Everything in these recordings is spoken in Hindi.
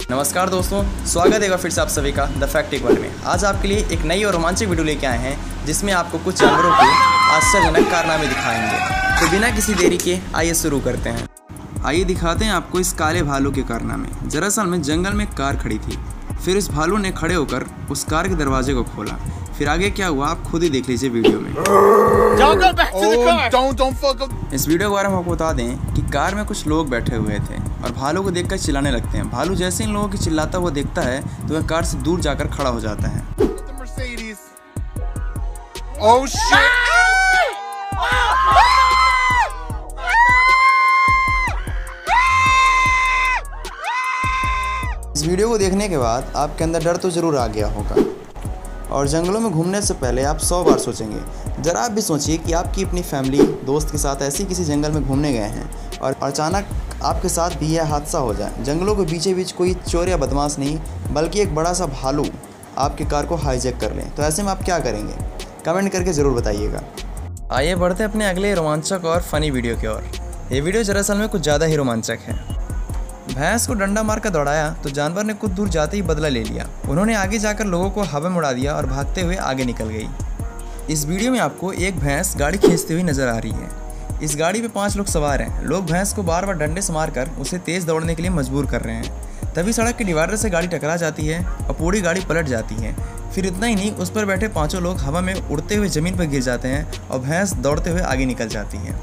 नमस्कार दोस्तों, स्वागत है फिर से आप सभी का द फैक्ट वर्ल्ड में। आज आपके लिए एक नई और रोमांचक वीडियो लेके आए हैं जिसमें आपको कुछ जानवरों के आश्चर्यजनक कारनामे दिखाएंगे। तो बिना किसी देरी के आइए शुरू करते हैं। आइए दिखाते हैं आपको इस काले भालू के कारनामे। दरअसल में जंगल में एक कार खड़ी थी, फिर इस भालू ने खड़े होकर उस कार के दरवाजे को खोला। फिर आगे क्या हुआ आप खुद ही देख लीजिए वीडियो में। इस वीडियो के बारे में आपको बता दें कि कार में कुछ लोग बैठे हुए थे और भालू को देखकर चिल्लाने लगते हैं। भालू जैसे इन लोगों की चिल्लाता हुआ देखता है तो वह कार से दूर जाकर खड़ा हो जाता है। इस वीडियो को देखने के बाद आपके अंदर डर तो जरूर आ गया होगा और जंगलों में घूमने से पहले आप 100 बार सोचेंगे। ज़रा आप भी सोचिए कि आपकी अपनी फैमिली दोस्त के साथ ऐसी किसी जंगल में घूमने गए हैं और अचानक आपके साथ भी यह हादसा हो जाए। जंगलों के बीचे बीच कोई चोर या बदमाश नहीं बल्कि एक बड़ा सा भालू आपकी कार को हाईजैक कर लें, तो ऐसे में आप क्या करेंगे? कमेंट करके ज़रूर बताइएगा। आइए बढ़ते हैं अपने अगले रोमांचक और फनी वीडियो की ओर। ये वीडियो दरअसल में कुछ ज़्यादा ही रोमांचक है। भैंस को डंडा मारकर दौड़ाया तो जानवर ने कुछ दूर जाते ही बदला ले लिया। उन्होंने आगे जाकर लोगों को हवा में उड़ा दिया और भागते हुए आगे निकल गई। इस वीडियो में आपको एक भैंस गाड़ी खींचती हुई नजर आ रही है। इस गाड़ी पे 5 लोग सवार हैं। लोग भैंस को बार बार डंडे से मारकर उसे तेज दौड़ने के लिए मजबूर कर रहे हैं। तभी सड़क के डिवाइडर से गाड़ी टकरा जाती है और पूरी गाड़ी पलट जाती है। फिर इतना ही नहीं, उस पर बैठे 5 लोग हवा में उड़ते हुए जमीन पर गिर जाते हैं और भैंस दौड़ते हुए आगे निकल जाती है।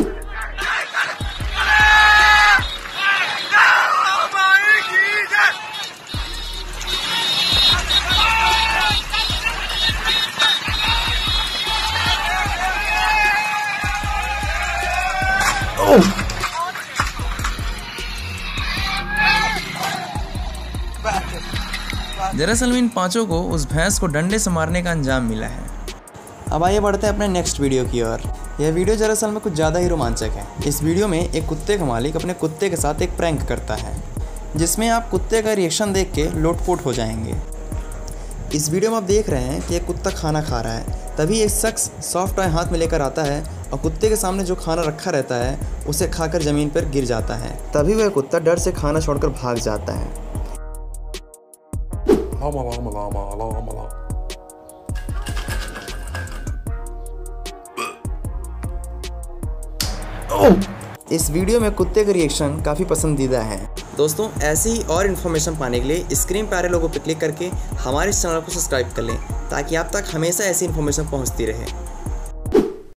दरअसल में इन 5 को उस भैंस को डंडे से मारने का अंजाम मिला है। अब आइए बढ़ते हैं अपने नेक्स्ट वीडियो की ओर। यह वीडियो दरअसल में कुछ ज़्यादा ही रोमांचक है। इस वीडियो में एक कुत्ते का मालिक अपने कुत्ते के साथ एक प्रैंक करता है जिसमें आप कुत्ते का रिएक्शन देख के लोटपोट हो जाएंगे। इस वीडियो में आप देख रहे हैं कि एक कुत्ता खाना खा रहा है। तभी एक शख्स सॉफ्ट टॉय हाथ में लेकर आता है और कुत्ते के सामने जो खाना रखा रहता है उसे खाकर ज़मीन पर गिर जाता है। तभी वह कुत्ता डर से खाना छोड़कर भाग जाता है। इस वीडियो में कुत्ते का रिएक्शन काफ़ी पसंदीदा है। दोस्तों, ऐसी ही और इन्फॉर्मेशन पाने के लिए स्क्रीन पर आ रहे लोगों पर क्लिक करके हमारे चैनल को सब्सक्राइब कर लें ताकि आप तक हमेशा ऐसी इन्फॉर्मेशन पहुंचती रहे।